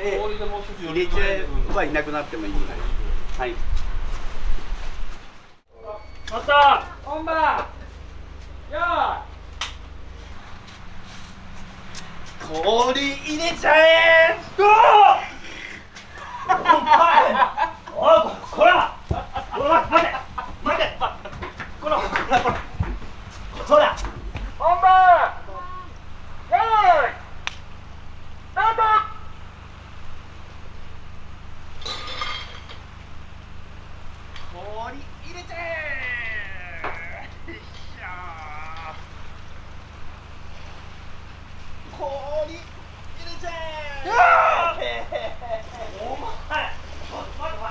で入れちゃえばいなくなってもいいぐらい。はい。 また本番。よ氷入れちゃえ。 ー。お前。おい、こら。おい、待て。待て。こら。そら。本番。よーい。スタート。 氷入れちゃえ。よっしゃー。氷入れちゃえ。 お前。待て。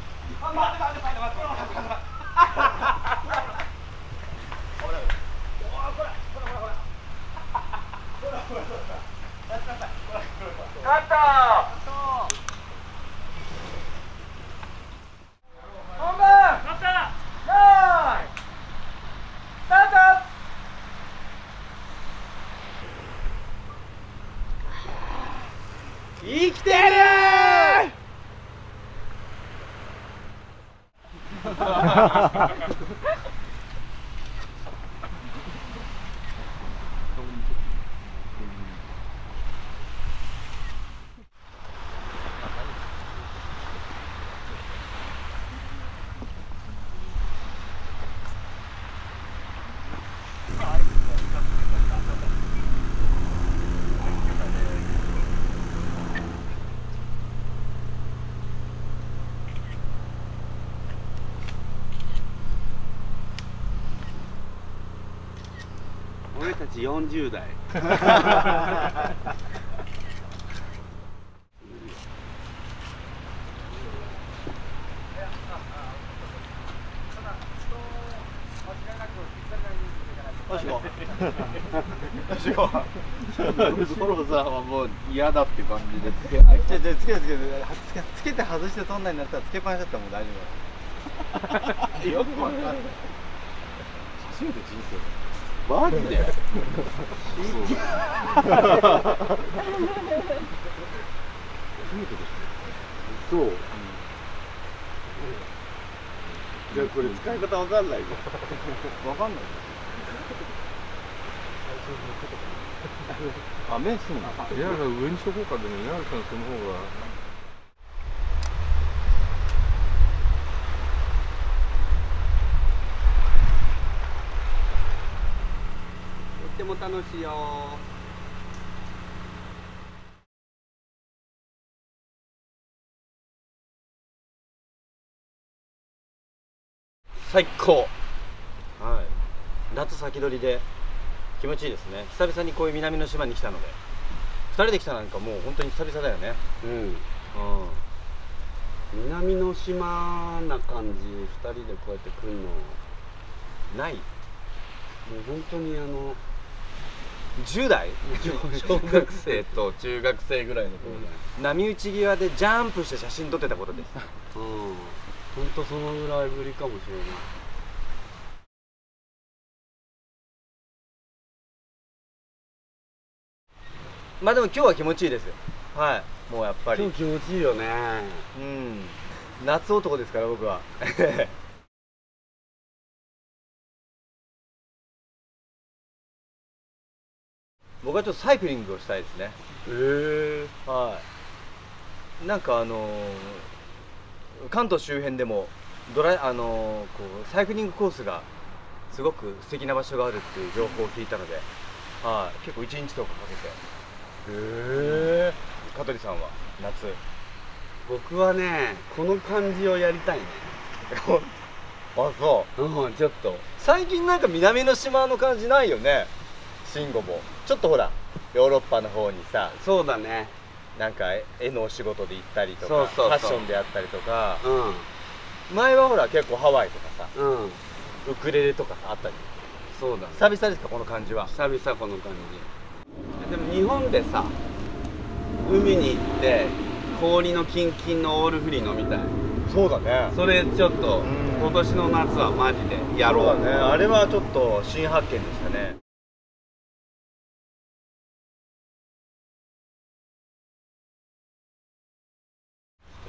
カット。本番。カット。よーい。スタート。 生きてる俺たち40代。よし行こう。よし行こう。ソロさんはもう嫌だって感じでつけない。 つけて外して取んないんだったらつけっぱなしだったらもう大丈よくわかんない。初めて人生マジでそう、じゃあこれ使い方わかんないじゃん。わかんない夫。麺すんの。 いや、上にしとこうか。でも稲垣さんその方が。 とっても楽しいよ。 最高。はい。夏先取りで気持ちいいですね。久々にこういう南の島に来たので、2人で来たなんかもう本当に久々だよね。 南の島な感じ、2人でこうやって来るのない。 もう本当に 10代小学生と中学生ぐらいの頃で、波打ち際でジャンプして写真撮ってたことです。 本当そのぐらいぶりかもしれない。 まあでも今日は気持ちいいですよ。はい、もうやっぱり今日気持ちいいよね。 夏男ですから僕は。僕はちょっとサイクリングをしたいですね。はい。なんか関東周辺でもこうサイクリングコースがすごく素敵な場所があるっていう情報を聞いたので、はい、結構1日とかかけて。香取さんは夏。 僕はね、この感じをやりたいね。 あ、そう。 ちょっと最近なんか南の島の感じないよね。慎吾もちょっとほらヨーロッパの方にさ、 そうだね、 なんか絵のお仕事で行ったりとか、 そうそうそう、 ファッションであったりとか、前はほら結構ハワイとかさ、ウクレレとかさあったり。 そうだね、 久々ですかこの感じは。 久々この感じ。でも日本でさ、海に行って氷のキンキンのオールフリー飲みたい。 そうだね。 それちょっと今年の夏はマジでやろう。 そうだね。あれはちょっと新発見でしたね。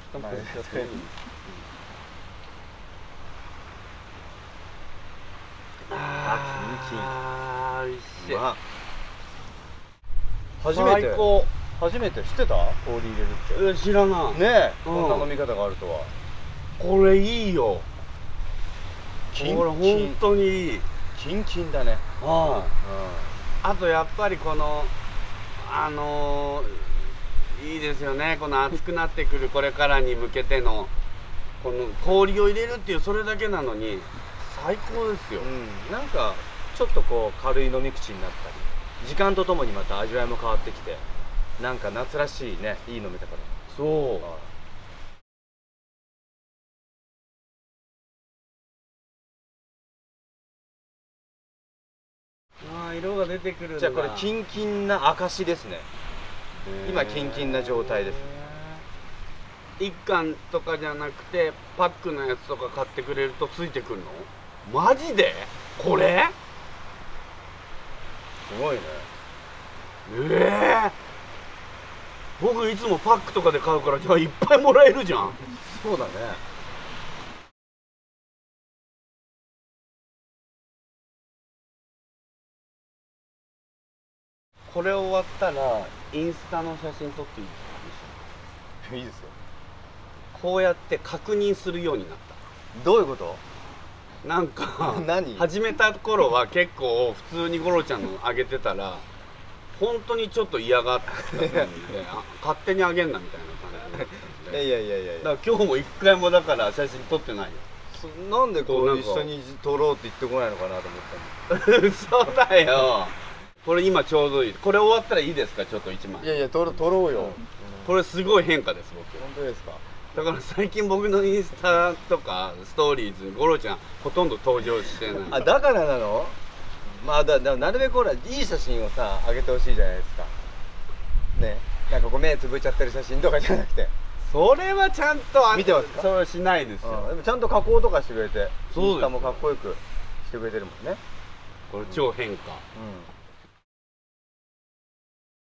あー、美味しい。 まあ初めて最高。 初めて知ってた？氷入れるって知らない。 ねえ、 うんこんな飲み方があるとは。 これいいよ。これキン本当にいい。 キンキンだね。 あとやっぱりこのいいですよね。この暑くなってくるこれからに向けてのこの氷を入れるっていうそれだけなのに最高ですよ。 なんかちょっとこう軽い飲み口になったり、時間とともにまた味わいも変わってきて、なんか夏らしいね、いい飲み方だ。 そう。ああ、色が出てくるんだ。 じゃあこれキンキンな証ですね。今キンキンな状態です。 1缶とかじゃなくてパックのやつとか買ってくれるとついてくるの？マジで？これ？ すごいね。 僕いつもパックとかで買うからじゃあいっぱいもらえるじゃん。 そうだね。 これ終わったらインスタの写真撮っていいですか？ いいですよ。 こうやって確認するようになった。 どういうこと？ なんか何？ 始めた頃は結構普通にゴロちゃんのあげてたら本当にちょっと嫌がってたんで勝手にあげんなみたいな感じで。 いやいやいやいや。 だから今日も一回もだから写真撮ってないよ。 なんでこう一緒に撮ろうって言ってこないのかなと思ったの。 嘘だよ。これ今ちょうどいい。これ終わったらいいですか？ちょっと1枚。 いやいや、撮ろうよ。 これすごい変化です僕。 本当ですか？ だから最近僕のインスタとかストーリーズゴロちゃんほとんど登場してない。 あ、だからなの？まあなるべくほらいい写真をさ上げてほしいじゃないですかね。なんかこう目つぶっちゃってる写真とかじゃなくて、 それはちゃんと見てますか？ それはしないですよ。 でもちゃんと加工とかしてくれて、 そうですよ。 インスタもかっこよくしてくれてるもんね。 これ超変化。 うん